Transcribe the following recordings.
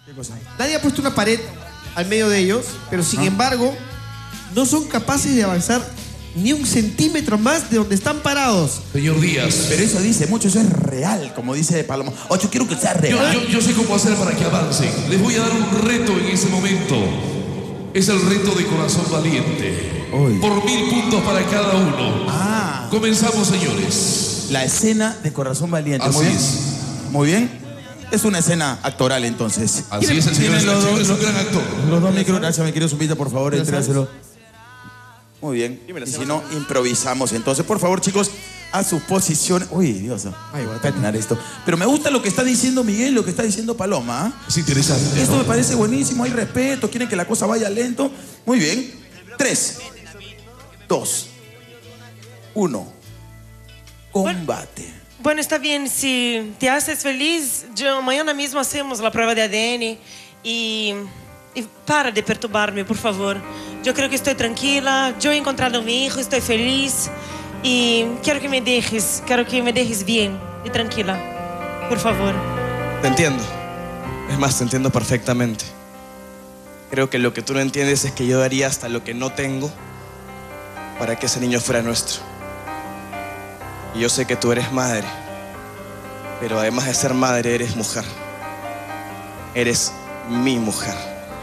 ¿Qué cosa? Nadie ha puesto una pared al medio de ellos, pero sin embargo, no son capaces de avanzar ni un centímetro más de donde están parados. Señor Díaz. Pero eso dice mucho, eso es real, como dice Paloma. Oh, yo quiero que sea real. Yo sé cómo hacer para que avancen. Les voy a dar un reto en ese momento. Es el reto de corazón valiente. Uy. Por 1000 puntos para cada uno. Ah. Comenzamos, señores. La escena de Corazón Valiente. Así Muy bien. es. Muy bien. Es una escena actoral, entonces. Así es, el señor es un gran actor. Los dos micros, gracias, mi querido Zumbita, por favor, entráselo. Muy bien. Dímelo, Y si señor. no, improvisamos. Entonces, por favor, chicos, a sus posiciones. Uy, Dios. Ay, voy a terminar esto. Pero me gusta lo que está diciendo Miguel, lo que está diciendo Paloma. ¿Ah? Es interesante, Esto ¿no? me parece buenísimo, hay respeto, quieren que la cosa vaya lento. Muy bien. 3, 2, 1. Combate. Bueno, está bien, si te haces feliz, mañana mismo hacemos la prueba de ADN y para de perturbarme, por favor. Yo creo que estoy tranquila, yo he encontrado a mi hijo, estoy feliz y quiero que me dejes bien y tranquila, por favor. Te entiendo. Es más, te entiendo perfectamente. Creo que lo que tú no entiendes es que yo daría hasta lo que no tengo para que ese niño fuera nuestro. Y yo sé que tú eres madre, pero además de ser madre, eres mujer. Eres mi mujer.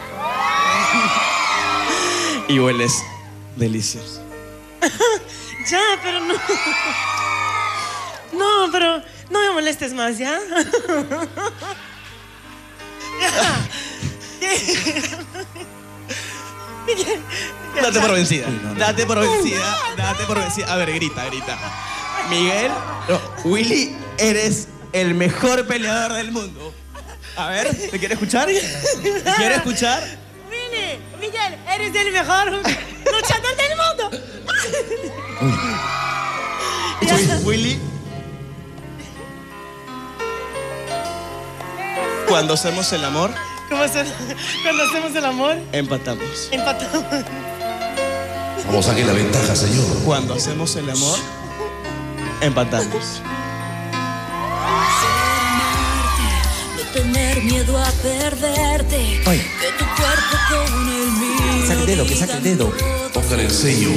Y hueles delicioso. Ya, pero no. No, pero no me molestes más, ¿ya? Date por vencida. Date por vencida. Date por vencida. A ver, grita, grita. Miguel, no, Willy, eres el mejor peleador del mundo. A ver, ¿te quiere escuchar? ¿Te quiere escuchar? Willy, Miguel, eres el mejor luchador del mundo. Willy. Cuando hacemos el amor, Cuando hacemos el amor, empatamos. empatamos. Vamos a sacar la ventaja, señor. Cuando hacemos el amor, empatamos. No tener miedo a perderte. Ay. Que tu cuerpo con el mío. Saca el dedo, que saque el dedo. Póngale el sello.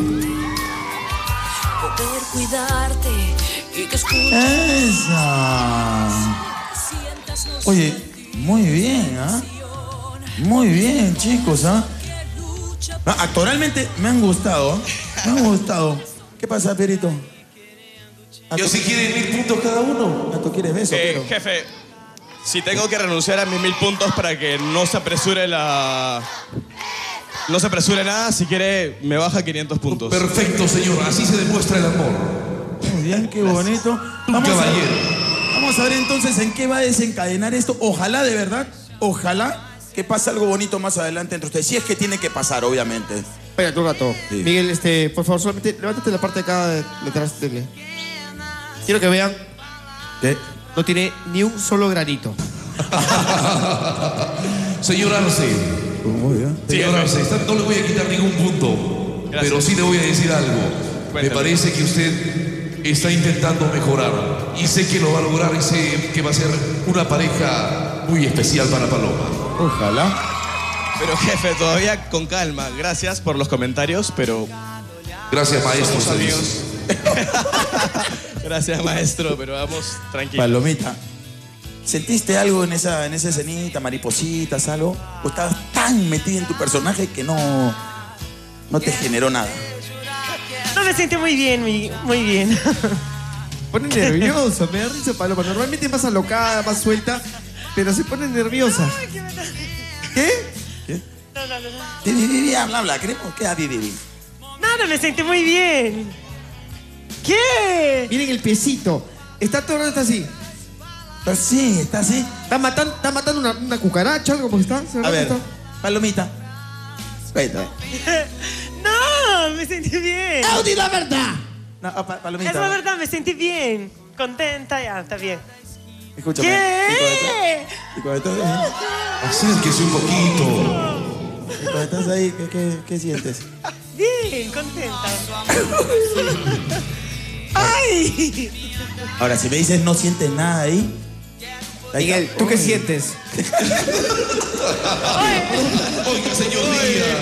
Poder cuidarte y que escuches. Esa. Sientas los Oye, muy bien, ¿ah? Muy bien, chicos, ¿ah? Actoralmente me han gustado, me han gustado. ¿Qué pasa, Perito? Yo si quieren 1000 puntos cada uno. ¿Tú quieres beso, pero? Jefe, si tengo que renunciar a mis 1000 puntos para que no se apresure no se apresure nada, si quiere me baja 500 puntos. Perfecto, señor. Así se demuestra el amor. Muy bien, qué bonito. Un caballero. Vamos a ver entonces en qué va a desencadenar esto. Ojalá, de verdad, ojalá que pase algo bonito más adelante entre ustedes. Si es que tiene que pasar, obviamente. Espérate un rato. Sí. Miguel, por favor, solamente levántate la parte de acá detrás de él. Quiero que vean, ¿Qué? no tiene ni un solo granito. Señor Arce. Muy bien. Señor Arce, no le voy a quitar ningún punto. Gracias. Pero sí le voy a decir algo. Me Cuéntame. parece que usted está intentando mejorar. Y sé que lo va a lograr y sé que va a ser una pareja muy especial para Paloma. Ojalá. Pero jefe, todavía con calma. Gracias por los comentarios, pero Gracias, maestro. somos se dice. amigos. Gracias, maestro, pero vamos tranquilos. Palomita, ¿sentiste algo en esa escenita, maripositas, algo? ¿O estabas tan metida en tu personaje que no te generó nada? No, me siento muy bien, muy bien. Pone nerviosa, me da risa Paloma. Normalmente es más alocada, más suelta, pero se pone nerviosa. ¿Qué? No, no, no. Habla, queremos que Vivi. Nada, me sentí muy bien. ¿Qué? Miren el piecito. Está todo el rato así. Está así, está así. Está matando una cucaracha, algo porque está. A ver, Palomita. Cuéntame. No, me sentí bien. ¡Audi, la verdad! No, Palomita. Es la verdad, me sentí bien. Contenta, ya, está bien. Escúchame. ¿Qué? Y cuando estás, Acérquese un poquito. y cuando estás ahí, ¿qué sientes? Bien, contenta. ¡Ay! Ahora, si me dices no sientes nada ahí, Miguel, ¿tú qué sientes? Oiga, señor Díaz.